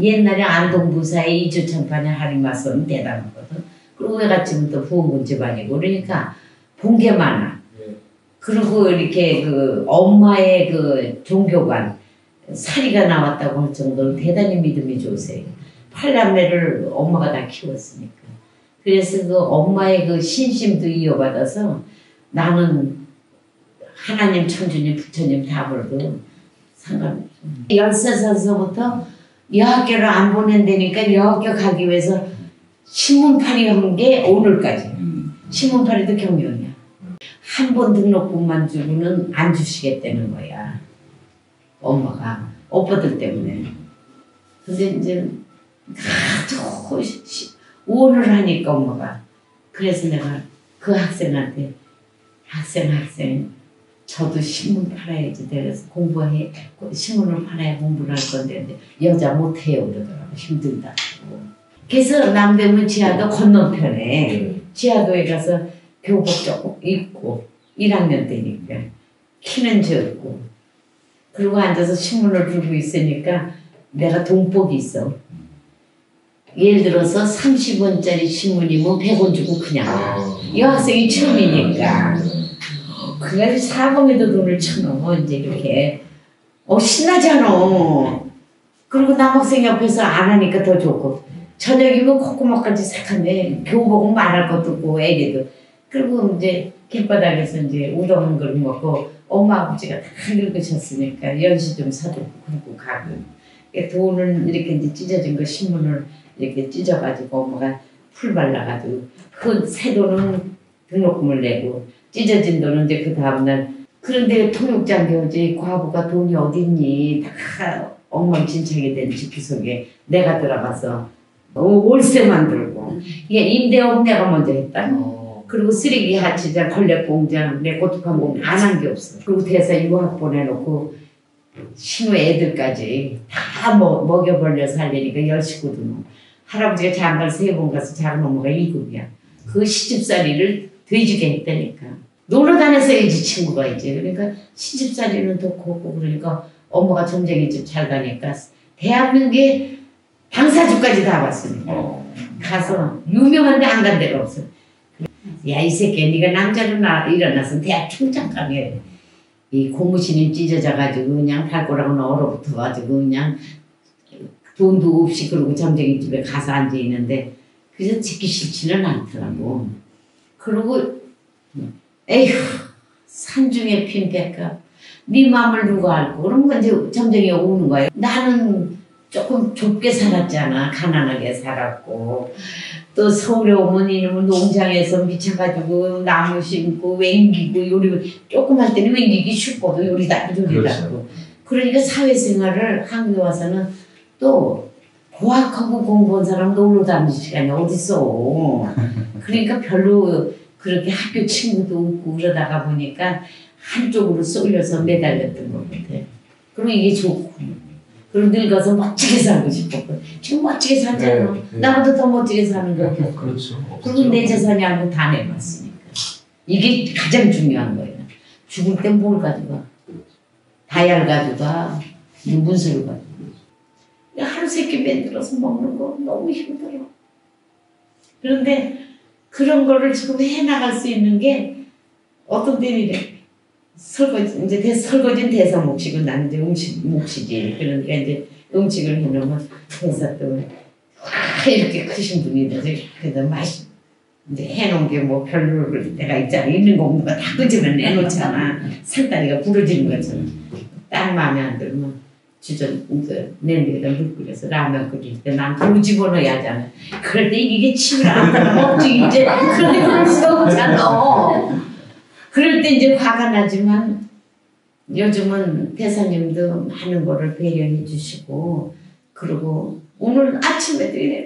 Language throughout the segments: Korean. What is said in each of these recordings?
옛날에 안동부사의 이주천판의 하리마선은 대단하거든. 그리고 외갓집은 또 후원군 집안이고 그러니까 본 게 많아. 그리고 이렇게 그 엄마의 그 종교관 사리가 나왔다고 할 정도로 대단히 믿음이 좋으세요. 8남매를 엄마가 다 키웠으니까. 그래서 그 엄마의 그 신심도 이어받아서 나는 하나님, 천주님, 부처님 다 불러도 상관없어. 13살서부터 여학교를 안 보낸다니까 여학교 가기 위해서 신문팔이 한 게 오늘까지. 신문팔이도 경영이야. 한 번 등록금만 주고는 안 주시겠다는 거야. 엄마가. 오빠들 때문에. 근데 이제 하도 우원을 하니까 엄마가. 그래서 내가 그 학생한테 학생 저도 신문 팔아야지. 그래서 공부해. 신문을 팔아야 공부를 할 건데 여자 못해요 그러더라고. 힘들다고. 그래서 남대문 지하도 건너편에 지하도에 가서 교복 조금 입고 1학년 때니까 키는 적고 그리고 앉아서 신문을 들고 있으니까 내가 돈복이 있어. 예를 들어서 30원짜리 신문이면 100원 주고 그냥 여학생이 처음이니까 그래서 사범에도 돈을 쳐넣어 이제 이렇게 신나잖아. 그리고 남학생 옆에서 안 하니까 더 좋고 저녁이면 콧구멍까지 새카매 교복은 말할 것도 없고 애기도 그리고 이제 길바닥에서 이제 우동 한 그릇 먹고 엄마 아버지가 다 늙으셨으니까 연시 좀 사들고 그러고 가고 돈을 이렇게 이제 찢어진 거 신문을 이렇게 찢어가지고 엄마가 풀 발라가지고 그 새 돈은 등록금을 내고 찢어진 돈은 이제 그 다음날 그런데 통역장 교지 과부가 돈이 어딨니 다 엉망진창이 된 집기 속에 내가 들어가서 월세만 들고 이게 임대업 내가 먼저 했다. 그리고 쓰레기 하치장 걸레공장 내 고독한 공장 안 한 게 없어. 그리고 대사 유학 보내놓고 신우 애들까지 다 먹여 벌려 살리니까 10식구도 할아버지가 장가를 3번 가서 작은 엄마가 2급이야. 그 시집살이를 돼지게 했다니까. 놀러 다녔어야지 친구가 이제. 그러니까 시집살이는 더 컸고 그러니까 엄마가 점쟁이 집 잘 가니까 대한민국에 방사주까지 다 봤으니까 가서 유명한데 안 간 데가 없어. 야 이 새끼야 네가 남자로 일어나서 대학 총장 가게 이 고무신이 찢어져가지고 그냥 발가락은 얼어붙어가지고 그냥 돈도 없이 그러고 점쟁이 집에 가서 앉아있는데 그래서 듣기 싫지는 않더라고. 그러고 에휴 산중에 핀 백합 네 마음을 누가 알고 그러면 이제 점쟁이가 우는 거예요. 나는 조금 좁게 살았잖아. 가난하게 살았고 또 서울에 오면 이놈은 농장에서 미쳐가지고 나무 심고 웽기고 요리 조금 할 때는 웽기기 쉽고도 요리다 요리다고. 그러니까 사회생활을 한국에 와서는 또 고학하고 공부한 사람 놀러 다니는 시간이 어딨어. 그러니까 별로 그렇게 학교 친구도 없고 그러다가 보니까 한쪽으로 쏠려서 매달렸던 것 같아. 그럼 이게 좋고 그리고 늙어서 멋지게 살고 싶었고 지금 멋지게 살잖아. 나보다 더 멋지게 사는 거야. 그렇죠. 그리고 내 재산이 아니고 다 내봤으니까. 이게 가장 중요한 거예요. 죽을 땐 뭘 가져가? 다이아를 가져가. 문서를 가져가. 하루 세끼 만들어서 먹는 거 너무 힘들어. 그런데 그런 거를 지금 해나갈 수 있는 게 어떤 때는 이래. 설거지, 이제 설거지는 대사 몫이고 나는 이제 음식 몫이지. 그러니까 이제 음식을 해놓으면 대사 또 이렇게 크신 분이 되지. 그래서 맛이 이제 해놓은 게 뭐 별로 내가 있잖아. 있는 거 없는 거 다 끄집어 내놓잖아. 살다리가 부러지는 것처럼. 딱 마음에 안 들면 주전 냄비에다 물 끓여서 라면 끓일 때 난 물 집어넣어야 하잖아. 그럴 때 이게 침을 안 먹지 이제. 그런데 그럴 수가 없잖아. 그럴 때 이제 화가 나지만 요즘은 대사님도 많은 거를 배려해 주시고 그리고 오늘 아침에도 이래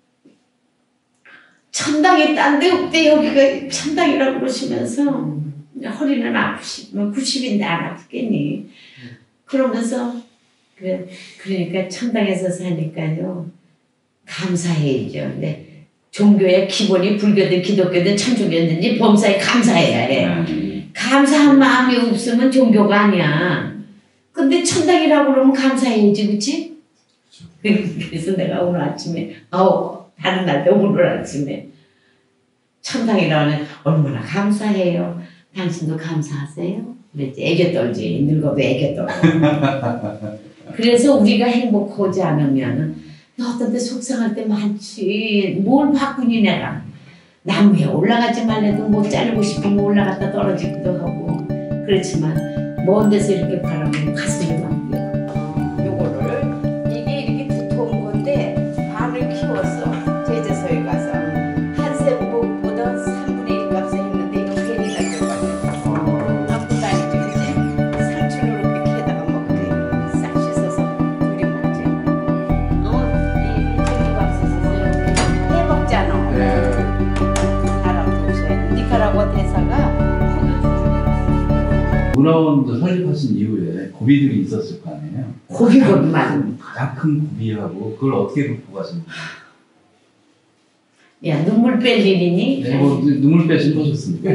천당이 딴 데 없대 여기가 천당이라고 그러시면서 허리는 아프시면 90인데 안 아프겠니 그러면서 그러니까 천당에서 사니까요 감사해야죠. 근데 종교의 기본이 불교든 기독교든 천주교든지 범사에 감사해야 해. 감사한 마음이 없으면 종교가 아니야. 근데 천당이라고 그러면 감사해야지, 그치? 그래서 내가 오늘 아침에 다른 날도 오늘 아침에 천당이라고 하면 얼마나 감사해요. 당신도 감사하세요. 그랬지. 애교 떨지. 늙어도 애교 떨어. 그래서 우리가 행복하지 않으면 어떤 데 속상할 때 많지. 뭘 바꾸니 내가. 나무에 올라가지 말래도 뭐 자르고 싶으면 올라갔다 떨어지기도 하고. 그렇지만 먼 데서 이렇게 바라보면 가슴이 막 뛰어. 요거를 이게 이렇게 두터운 건데 반을 키워서 제재소에 가서 한샘목보다 3분의 1 값에 했는데 이거 괜히 날려가지고 갖고 다니지. 그치? 상추를 이렇게 해다가 먹지. 싹 씻어서 둘이 먹지. 이 들기밥솥에서 해 먹잖아. 네. 사람 도시에 니카라과 대사가 문화원도 설립하신 이후에 고비들이 있었을 거 아니에요? 고비만 가장 큰 고비하고 그걸 어떻게 극복하셨나요? 야 눈물 뺄 일이니? 네, 뭐 눈물 빼신 거셨습니까?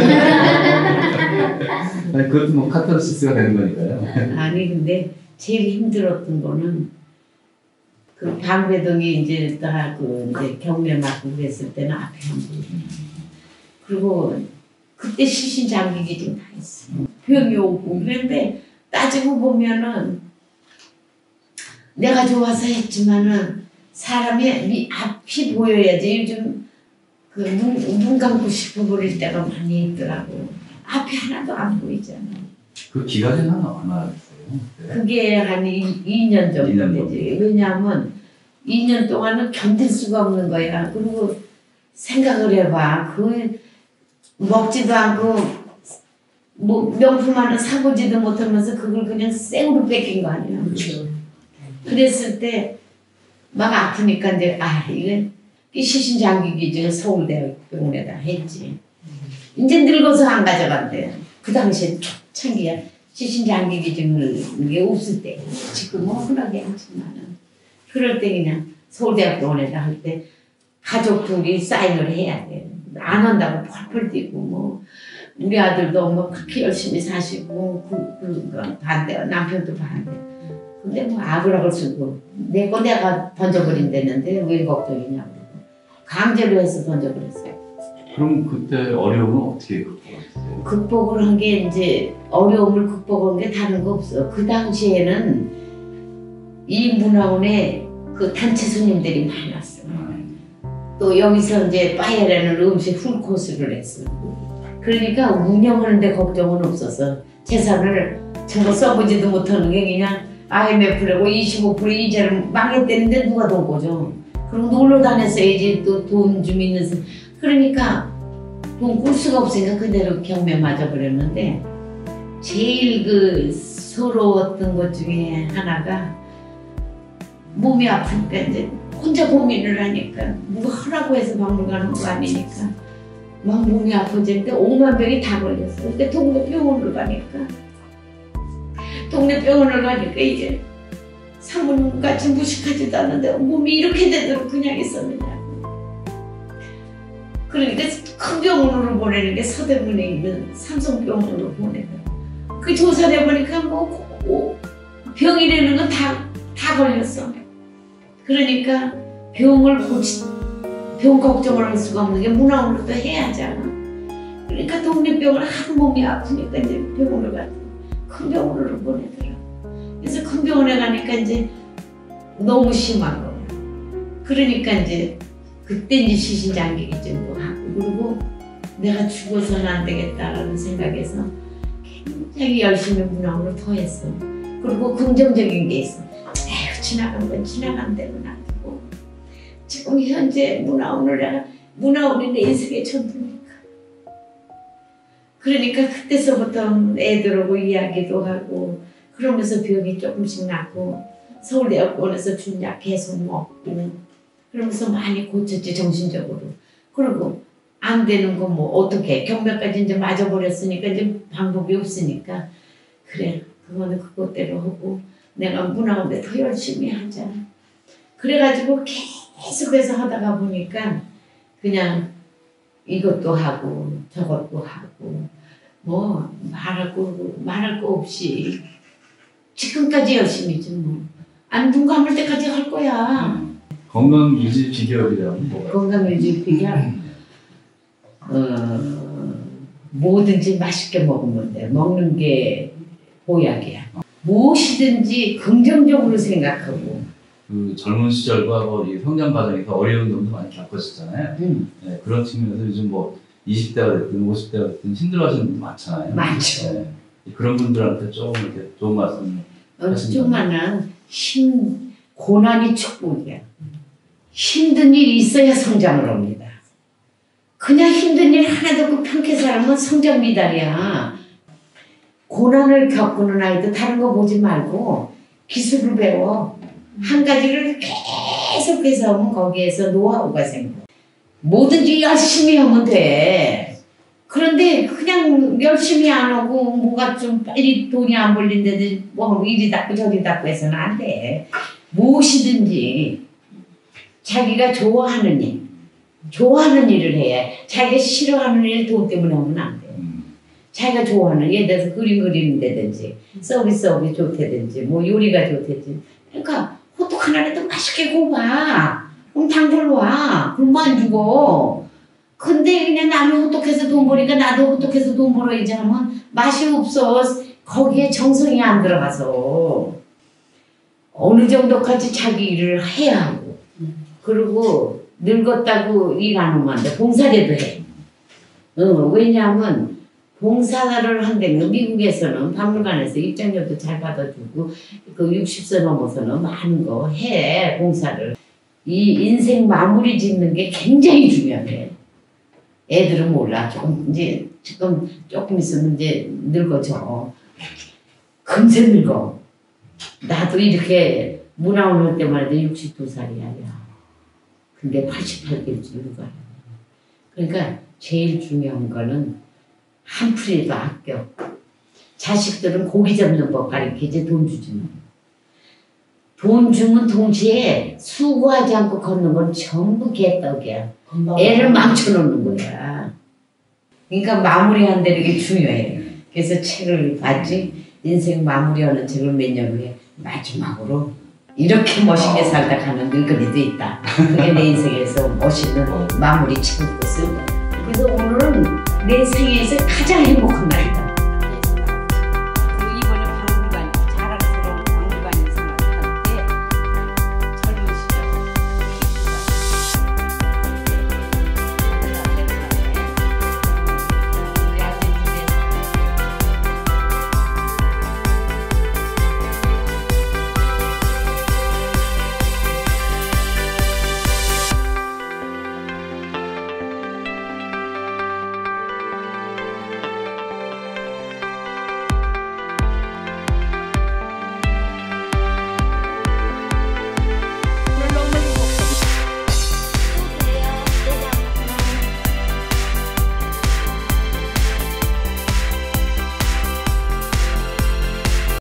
그것도 뭐 카타르시스가 되는 거니까요. 아니 근데 제일 힘들었던 거는 그 방배동이 이제 다 그 이제 경매 맞고 그랬을 때는 앞에 안 보이네. 그리고 그때 시신장기기 좀 다 했어. 병이 오고 그런데 따지고 보면은 내가 좋아서 했지만은 사람의 앞이 보여야지. 요즘 그 눈 감고 싶어 버릴 때가 많이 있더라고. 앞이 하나도 안 보이잖아. 그 기간이 한 얼마나 됐어요? 네. 그게 한 2년 정도 2년 되지. 왜냐하면 2년 동안은 견딜 수가 없는 거야. 그리고 생각을 해봐. 그 먹지도 않고 뭐 명품 하나 사보지도 못하면서 그걸 그냥 생으로 뺏긴 거 아니야. 그렇죠. 그랬을 때 막 아프니까 이제 이건 시신장기기 서울대병원에다 했지. 이제 늙어서 안 가져간대. 그 당시에 초창기야. 시신장기기증을 이게 없을 때. 지금은 흔하게 하지만은. 그럴 때 그냥 서울대학병원에다 할 때 가족 둘이 사인을 해야 돼. 안 한다고 펄펄 뛰고 뭐. 우리 아들도 뭐 그렇게 열심히 사시고 반대, 남편도 반대. 근데 뭐 아그락을 쓰고 내 거 내가 던져버린다는데 왜 걱정이냐고. 강제로 해서 던져버렸어요. 그럼 그때 어려움은 어떻게 극복하셨어요? 극복을 한 게 이제 어려움을 극복한 게 다른 거 없어. 그 당시에는 이 문화원에 그 단체 손님들이 많았어. 또 여기서 이제 빠에라는 음식 풀코스를 했어. 그러니까 운영하는데 걱정은 없어서 재산을 전부 써보지도 못하는 게 그냥 IMF라고 25% 이자를 망했다는데 누가 돈 꿔줘. 그리고 놀러 다녔어야지 또 돈 좀 있는 사람. 그러니까 돈 꿀 수가 없으니까 그대로 경매 맞아버렸는데 제일 그 서러웠던 것 중에 하나가 몸이 아프니까 이제 혼자 고민을 하니까 누가 하라고 해서 박물관 거 아니니까 막 몸이 아파지는데 5만 병이 다 걸렸어. 근데 동네 병원을 가니까 이제 사모님같이 무식하지도 않는데 몸이 이렇게 되도록 그냥 있었느냐고. 그러니까 큰 병원으로 보내는 게 서대문에 있는 삼성병원으로 보내더라고. 그 조사해 보니까 병이라는 건 다 걸렸어. 그러니까 병 걱정을 할 수가 없는 게 문화원으로 또 해야 하잖아. 그러니까 동네 병원 하도 몸이 아프니까 이제 병원을 갔더니 큰 병원으로 보내더라. 그래서 큰 병원에 가니까 이제 너무 심한 거야. 그러니까 이제 그때 이제 시신장기기증도 하고 그리고 내가 죽어서는 안 되겠다라는 생각에서 굉장히 열심히 문화원을 더 했어. 그리고 긍정적인 게 있어. 에휴 지나간 건 지나간 대로 놔두고 지금 현재 문화원이 내 인생의 전부니까. 그러니까 그때서부터 애들하고 이야기도 하고 그러면서 병이 조금씩 낫고 서울대학원에서 준 약 계속 먹고 그러면서 많이 고쳤지 정신적으로. 그리고 안 되는 거 뭐 어떻게 경매까지 이제 맞아버렸으니까 이제 방법이 없으니까 그래 그거는 그것대로 하고 내가 문화원에 더 열심히 하자. 그래가지고 계속해서 하다가 보니까 그냥 이것도 하고 저것도 하고 뭐 말할 거 없이 지금까지 열심히 좀 뭐 안 눈 감을 때까지 할 거야. 건강 유지 비결이라면 뭐가? 건강 유지 비결. 뭐든지 맛있게 먹으면 돼. 먹는 게 보약이야. 무엇이든지 긍정적으로 생각하고. 그 젊은 시절과 이 성장 과정에서 어려운 점도 많이 겪으셨잖아요. 네, 그런 측면에서 요즘 20대가 됐든 50대가 됐든 힘들어하시는 분들 많잖아요. 많죠. 네, 그런 분들한테 좀 이렇게 좋은 말씀. 조금만은 고난이 축복이야. 힘든 일이 있어야 성장을 합니다. 그냥 힘든 일 하나도 없고 편케 살면 성장 미달이야. 고난을 겪는 아이도 다른 거 보지 말고 기술을 배워. 한 가지를 계속해서 하면 거기에서 노하우가 생겨. 뭐든지 열심히 하면 돼. 그런데 그냥 열심히 안 하고 뭐가 좀 빨리 돈이 안 벌린다든지 뭐 이리 닦고 저리 닦고 해서는 안 돼. 무엇이든지 자기가 좋아하는 일, 좋아하는 일을 해야. 자기가 싫어하는 일 돈 때문에 하면 안 돼. 자기가 좋아하는, 예를 들어서 그림 그리는다든지 서비스업이 좋다든지 뭐 요리가 좋다든지. 그러니까 호떡 하나라도 맛있게 구워봐. 그럼 단골 와. 굶어 안 죽어. 근데 그냥 남이 호떡해서 돈 버니까 나도 호떡해서 돈 벌어야지 하면 맛이 없어. 거기에 정성이 안 들어가서. 어느 정도까지 자기 일을 해야 하고. 그리고 늙었다고 일 안 하면 안 돼. 봉사라도 해. 왜냐하면 봉사를 한다면 미국에서는 박물관에서 입장료도 잘 받아주고 그 60세 넘어서는 많은 거 해. 봉사를. 이 인생 마무리 짓는 게 굉장히 중요해. 애들은 몰라. 조금 있으면 이제 늙어져. 금세 늙어. 나도 이렇게 문화원 할 때만 해도 62살이야. 근데 88개일 줄 누가 알아. 그러니까 제일 중요한 거는 한 푼이라도 아껴. 자식들은 고기 잡는 법 가르치지 돈 주지. 돈 주면 동시에 수고하지 않고 걷는 건 전부 개떡이야. 애를 망쳐놓는 거야. 그러니까 마무리한다는 게 중요해. 그래서 책을 봤지. 인생 마무리하는 책을 몇 년 후에 마지막으로 이렇게 멋있게 살다 가는 늙은이도 있다. 그게 내 인생에서 멋있는 마무리 책을 썼어요. 그래서 오늘은 내 생에서 가장 행복한 날이다.